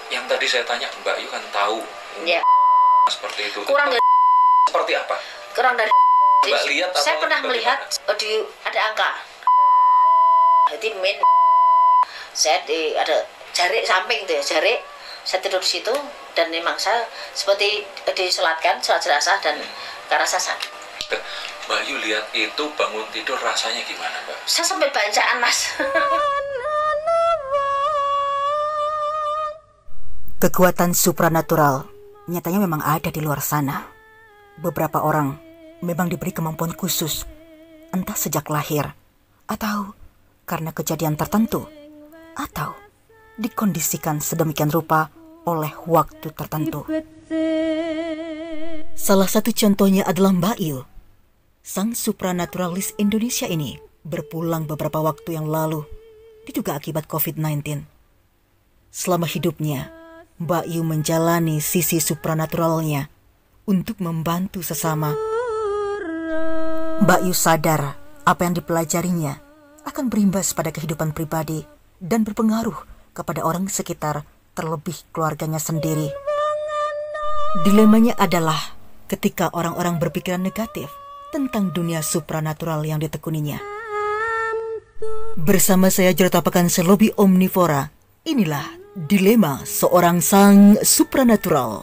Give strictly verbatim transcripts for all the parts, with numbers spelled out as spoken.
Yang tadi saya tanya Mbak Yu kan tahu. Ya. Seperti itu. Kurang dari. Seperti apa? Kurang dari. Mbak lihat Saya atau pernah bagaimana? melihat di ada angka. Jadi min. Saya di ada jarik samping tuh ya, jarik. Saya tidur di situ dan memang saya seperti disolatkan, sholat jenazah dan karena saya sakit. Mbak Yu lihat itu bangun tidur rasanya gimana, Mbak? Saya sampai bacaan, Mas. Kekuatan supranatural nyatanya memang ada di luar sana. Beberapa orang memang diberi kemampuan khusus, entah sejak lahir, atau karena kejadian tertentu, atau dikondisikan sedemikian rupa oleh waktu tertentu. Salah satu contohnya adalah Mbak Yu. Sang supranaturalis Indonesia ini berpulang beberapa waktu yang lalu, diduga akibat covid sembilan belas. Selama hidupnya, Mbak Yu menjalani sisi supranaturalnya untuk membantu sesama. Mbak Yu sadar apa yang dipelajarinya akan berimbas pada kehidupan pribadi dan berpengaruh kepada orang sekitar, terlebih keluarganya sendiri. Dilemanya adalah ketika orang-orang berpikiran negatif tentang dunia supranatural yang ditekuninya. Bersama saya Jurata Pekan Selobi Omnivora, inilah dilema seorang sang supranatural.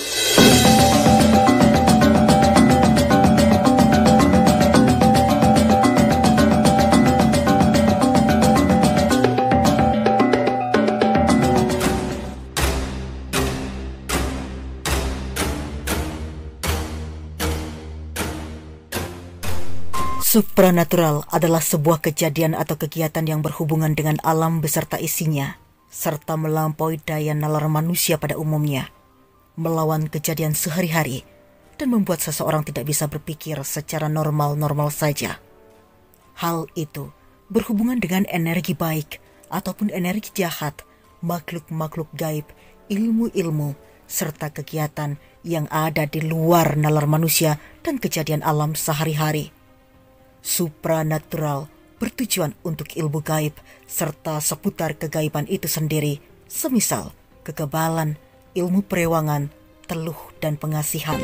Supranatural adalah sebuah kejadian atau kegiatan yang berhubungan dengan alam beserta isinya, serta melampaui daya nalar manusia pada umumnya, melawan kejadian sehari-hari, dan membuat seseorang tidak bisa berpikir secara normal-normal saja. Hal itu berhubungan dengan energi baik ataupun energi jahat, makhluk-makhluk gaib, ilmu-ilmu, serta kegiatan yang ada di luar nalar manusia dan kejadian alam sehari-hari. Supranatural bertujuan untuk ilmu gaib serta seputar kegaiban itu sendiri, semisal kekebalan, ilmu perewangan, teluh, dan pengasihan.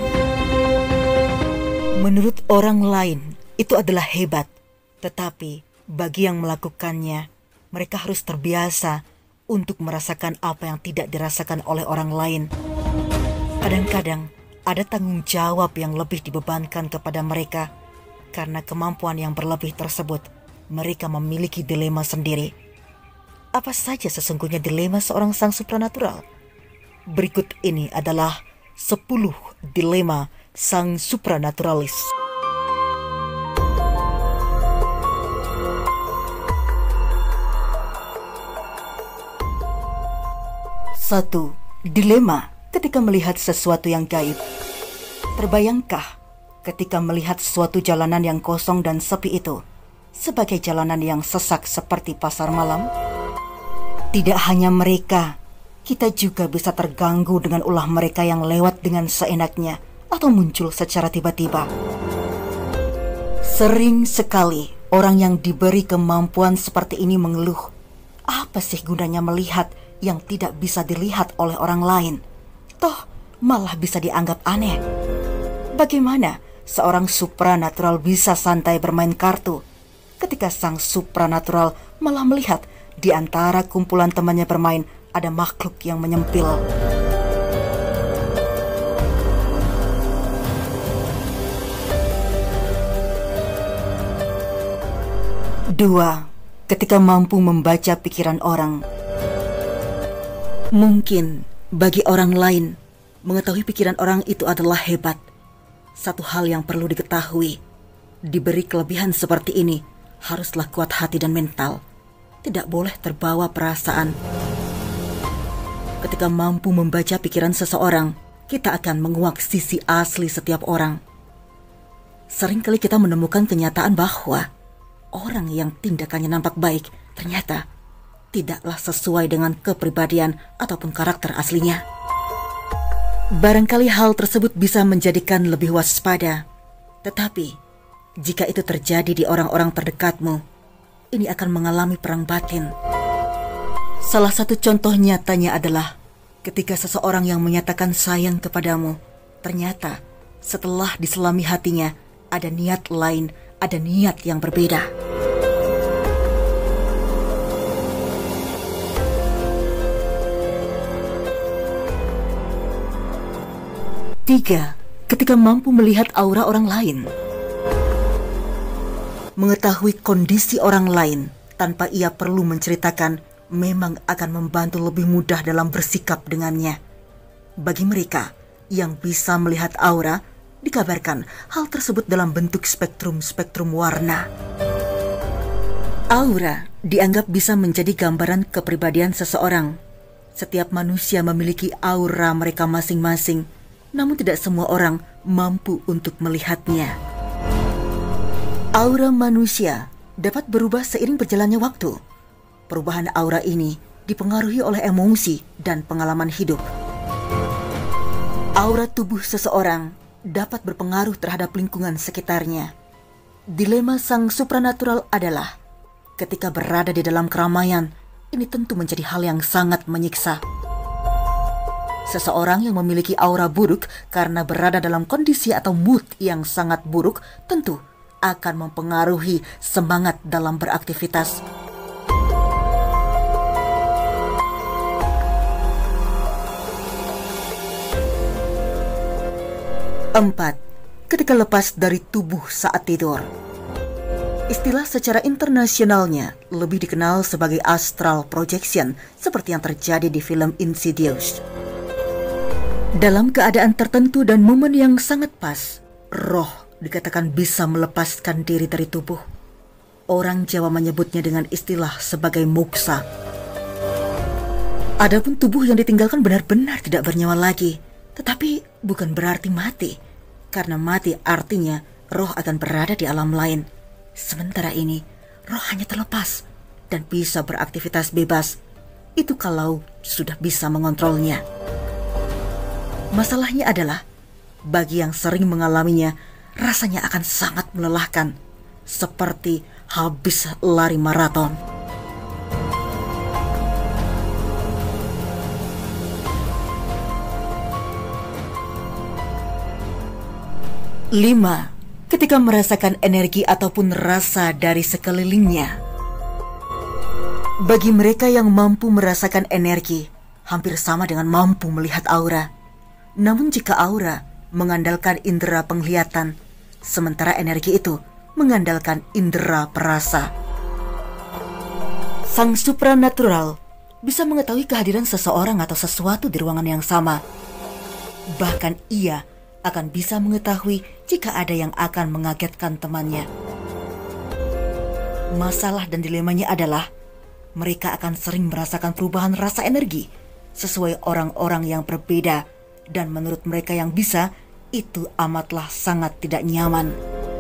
Menurut orang lain, itu adalah hebat, tetapi bagi yang melakukannya, mereka harus terbiasa untuk merasakan apa yang tidak dirasakan oleh orang lain. Kadang-kadang ada tanggung jawab yang lebih dibebankan kepada mereka. Karena kemampuan yang berlebih tersebut, mereka memiliki dilema sendiri. Apa saja sesungguhnya dilema seorang sang supranatural? Berikut ini adalah sepuluh dilema sang supranaturalis. Satu, dilema ketika melihat sesuatu yang gaib. Terbayangkah ketika melihat suatu jalanan yang kosong dan sepi itu sebagai jalanan yang sesak seperti pasar malam? Tidak hanya mereka, kita juga bisa terganggu dengan ulah mereka yang lewat dengan seenaknya atau muncul secara tiba-tiba. Sering sekali orang yang diberi kemampuan seperti ini mengeluh, apa sih gunanya melihat yang tidak bisa dilihat oleh orang lain? Toh malah bisa dianggap aneh. Bagaimana seorang supranatural bisa santai bermain kartu ketika sang supranatural malah melihat di antara kumpulan temannya bermain ada makhluk yang menyempil? Dua, ketika mampu membaca pikiran orang. Mungkin bagi orang lain, mengetahui pikiran orang itu adalah hebat. Satu hal yang perlu diketahui, diberi kelebihan seperti ini, haruslah kuat hati dan mental. Tidak boleh terbawa perasaan. Ketika mampu membaca pikiran seseorang, kita akan menguak sisi asli setiap orang. Seringkali kita menemukan kenyataan bahwa orang yang tindakannya nampak baik, ternyata tidaklah sesuai dengan kepribadian ataupun karakter aslinya. Barangkali hal tersebut bisa menjadikan lebih waspada. Tetapi, jika itu terjadi di orang-orang terdekatmu, ini akan mengalami perang batin. Salah satu contoh nyatanya adalah ketika seseorang yang menyatakan sayang kepadamu, ternyata setelah diselami hatinya ada niat lain, ada niat yang berbeda. Tiga, ketika mampu melihat aura orang lain. Mengetahui kondisi orang lain tanpa ia perlu menceritakan memang akan membantu lebih mudah dalam bersikap dengannya. Bagi mereka yang bisa melihat aura, dikabarkan hal tersebut dalam bentuk spektrum-spektrum warna. Aura dianggap bisa menjadi gambaran kepribadian seseorang. Setiap manusia memiliki aura mereka masing-masing, namun tidak semua orang mampu untuk melihatnya. Aura manusia dapat berubah seiring berjalannya waktu. Perubahan aura ini dipengaruhi oleh emosi dan pengalaman hidup. Aura tubuh seseorang dapat berpengaruh terhadap lingkungan sekitarnya. Dilema sang supranatural adalah ketika berada di dalam keramaian, ini tentu menjadi hal yang sangat menyiksa. Seseorang yang memiliki aura buruk karena berada dalam kondisi atau mood yang sangat buruk tentu akan mempengaruhi semangat dalam beraktivitas. Empat, ketika lepas dari tubuh saat tidur. Istilah secara internasionalnya lebih dikenal sebagai astral projection, seperti yang terjadi di film Insidious. Dalam keadaan tertentu dan momen yang sangat pas, roh dikatakan bisa melepaskan diri dari tubuh. Orang Jawa menyebutnya dengan istilah sebagai moksa. Adapun tubuh yang ditinggalkan benar-benar tidak bernyawa lagi, tetapi bukan berarti mati. Karena mati artinya roh akan berada di alam lain. Sementara ini, roh hanya terlepas dan bisa beraktivitas bebas. Itu kalau sudah bisa mengontrolnya. Masalahnya adalah, bagi yang sering mengalaminya, rasanya akan sangat melelahkan, seperti habis lari maraton. Lima, ketika merasakan energi ataupun rasa dari sekelilingnya. Bagi mereka yang mampu merasakan energi, hampir sama dengan mampu melihat aura. Namun jika aura mengandalkan indera penglihatan, sementara energi itu mengandalkan indera perasa. Sang supranatural bisa mengetahui kehadiran seseorang atau sesuatu di ruangan yang sama. Bahkan ia akan bisa mengetahui jika ada yang akan mengagetkan temannya. Masalah dan dilemanya adalah mereka akan sering merasakan perubahan rasa energi sesuai orang-orang yang berbeda, dan menurut mereka yang bisa, itu amatlah sangat tidak nyaman.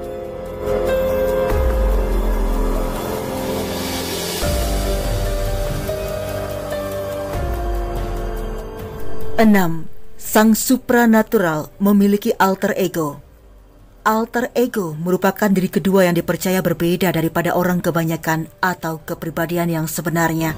Enam, sang supranatural memiliki alter ego. Alter ego merupakan diri kedua yang dipercaya berbeda daripada orang kebanyakan atau kepribadian yang sebenarnya.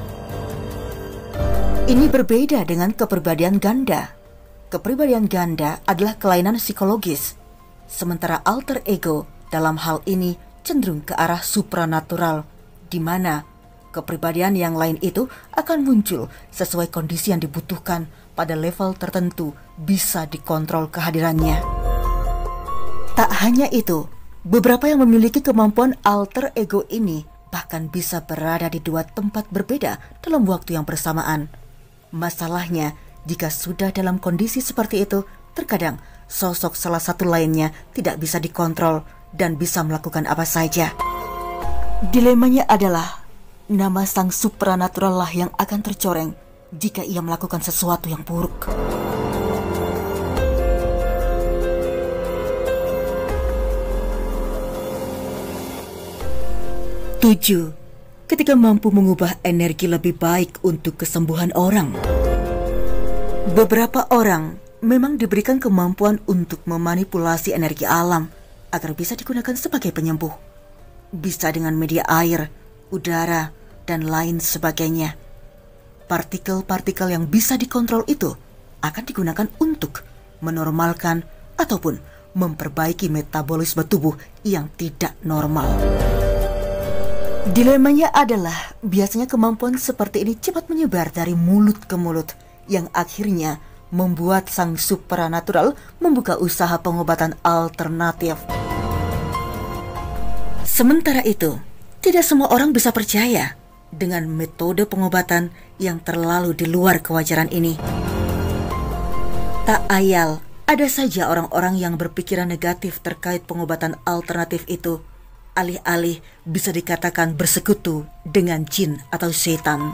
Ini berbeda dengan kepribadian ganda. Kepribadian ganda adalah kelainan psikologis, sementara alter ego dalam hal ini cenderung ke arah supranatural, di mana kepribadian yang lain itu akan muncul sesuai kondisi yang dibutuhkan pada level tertentu, bisa dikontrol kehadirannya. Tak hanya itu, beberapa yang memiliki kemampuan alter ego ini bahkan bisa berada di dua tempat berbeda dalam waktu yang bersamaan. Masalahnya, jika sudah dalam kondisi seperti itu, terkadang sosok salah satu lainnya tidak bisa dikontrol dan bisa melakukan apa saja. Dilemanya adalah, nama sang supranatural lah yang akan tercoreng jika ia melakukan sesuatu yang buruk. Tujuh, ketika mampu mengubah energi lebih baik untuk kesembuhan orang. Beberapa orang memang diberikan kemampuan untuk memanipulasi energi alam agar bisa digunakan sebagai penyembuh. Bisa dengan media air, udara, dan lain sebagainya. Partikel-partikel yang bisa dikontrol itu akan digunakan untuk menormalkan ataupun memperbaiki metabolisme tubuh yang tidak normal. Dilemanya adalah biasanya kemampuan seperti ini cepat menyebar dari mulut ke mulut yang akhirnya membuat sang supranatural membuka usaha pengobatan alternatif. Sementara itu, tidak semua orang bisa percaya dengan metode pengobatan yang terlalu di luar kewajaran ini. Tak ayal, ada saja orang-orang yang berpikiran negatif terkait pengobatan alternatif itu, alih-alih bisa dikatakan bersekutu dengan jin atau setan.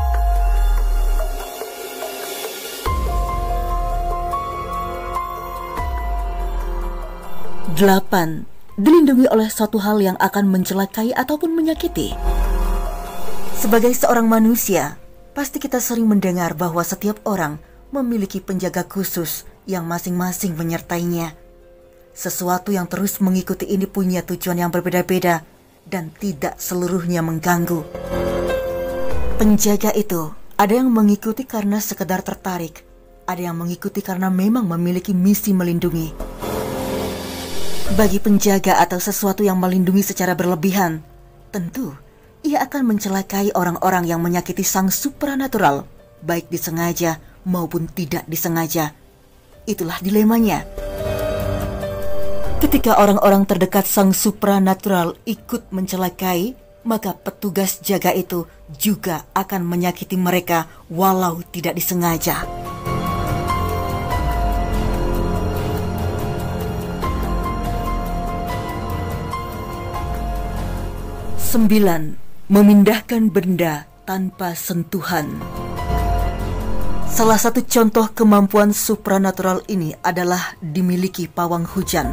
Delapan, dilindungi oleh suatu hal yang akan mencelakai ataupun menyakiti. Sebagai seorang manusia, pasti kita sering mendengar bahwa setiap orang memiliki penjaga khusus yang masing-masing menyertainya. Sesuatu yang terus mengikuti ini punya tujuan yang berbeda-beda dan tidak seluruhnya mengganggu. Penjaga itu ada yang mengikuti karena sekedar tertarik, ada yang mengikuti karena memang memiliki misi melindungi. Bagi penjaga atau sesuatu yang melindungi secara berlebihan, tentu ia akan mencelakai orang-orang yang menyakiti sang supranatural, baik disengaja maupun tidak disengaja. Itulah dilemanya. Ketika orang-orang terdekat sang supranatural ikut mencelakai, maka petugas jaga itu juga akan menyakiti mereka walau tidak disengaja. Sembilan, memindahkan benda tanpa sentuhan. Salah satu contoh kemampuan supranatural ini adalah dimiliki pawang hujan.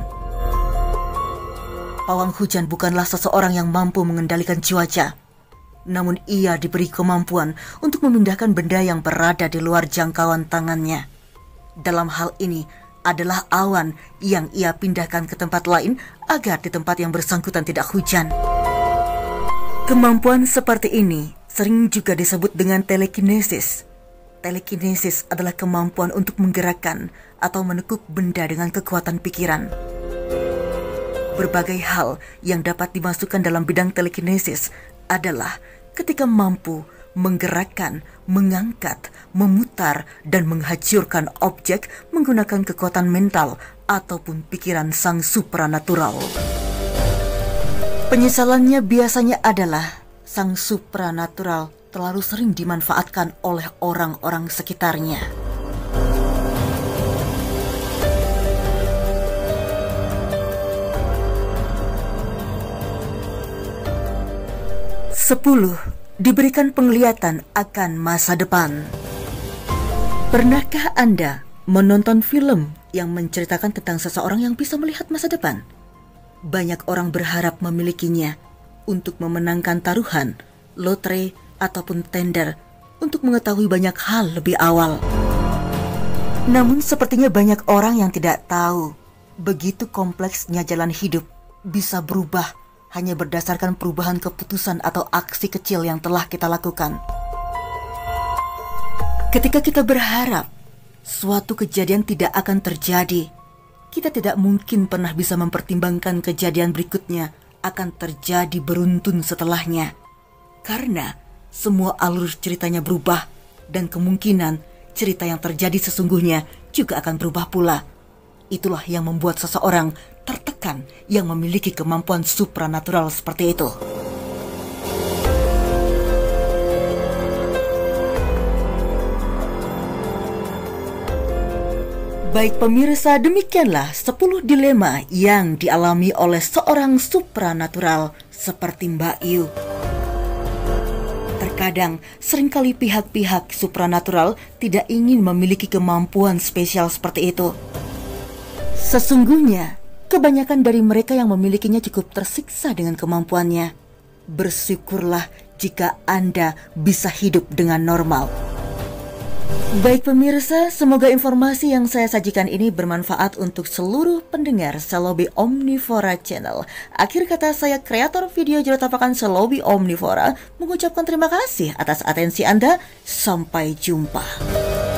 Pawang hujan bukanlah seseorang yang mampu mengendalikan cuaca, namun ia diberi kemampuan untuk memindahkan benda yang berada di luar jangkauan tangannya. Dalam hal ini adalah awan yang ia pindahkan ke tempat lain agar di tempat yang bersangkutan tidak hujan. Kemampuan seperti ini sering juga disebut dengan telekinesis. Telekinesis adalah kemampuan untuk menggerakkan atau menekuk benda dengan kekuatan pikiran. Berbagai hal yang dapat dimasukkan dalam bidang telekinesis adalah ketika mampu menggerakkan, mengangkat, memutar, dan menghancurkan objek menggunakan kekuatan mental ataupun pikiran sang supranatural. Penyesalannya biasanya adalah sang supranatural terlalu sering dimanfaatkan oleh orang-orang sekitarnya. Sepuluh, diberikan penglihatan akan masa depan. Pernahkah Anda menonton film yang menceritakan tentang seseorang yang bisa melihat masa depan? Banyak orang berharap memilikinya untuk memenangkan taruhan, lotre, ataupun tender untuk mengetahui banyak hal lebih awal. Namun sepertinya banyak orang yang tidak tahu begitu kompleksnya jalan hidup bisa berubah hanya berdasarkan perubahan keputusan atau aksi kecil yang telah kita lakukan. Ketika kita berharap suatu kejadian tidak akan terjadi, kita tidak mungkin pernah bisa mempertimbangkan kejadian berikutnya akan terjadi beruntun setelahnya. Karena semua alur ceritanya berubah dan kemungkinan cerita yang terjadi sesungguhnya juga akan berubah pula. Itulah yang membuat seseorang tertekan yang memiliki kemampuan supranatural seperti itu. Baik pemirsa, demikianlah sepuluh dilema yang dialami oleh seorang supranatural seperti Mbak Yu. Terkadang, seringkali pihak-pihak supranatural tidak ingin memiliki kemampuan spesial seperti itu. Sesungguhnya, kebanyakan dari mereka yang memilikinya cukup tersiksa dengan kemampuannya. Bersyukurlah jika Anda bisa hidup dengan normal. Baik pemirsa, semoga informasi yang saya sajikan ini bermanfaat untuk seluruh pendengar Selobi Omnivora Channel. Akhir kata, saya kreator video Jorotapakan Selobi Omnivora mengucapkan terima kasih atas atensi Anda. Sampai jumpa.